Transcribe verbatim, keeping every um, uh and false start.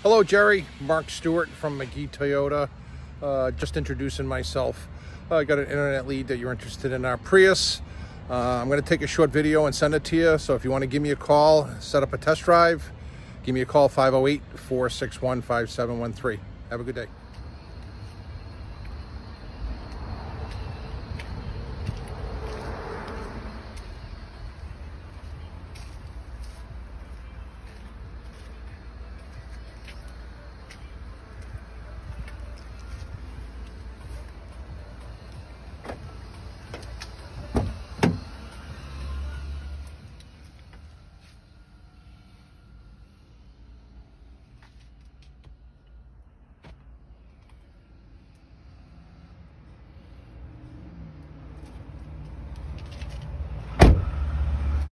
Hello, Jerry. Mark Stewart from McGee Toyota. Uh, just introducing myself. Uh, I got an internet lead that you're interested in our Prius. Uh, I'm going to take a short video and send it to you. So if you want to give me a call, set up a test drive, give me a call, five oh eight, four six one, five seven one three. Have a good day.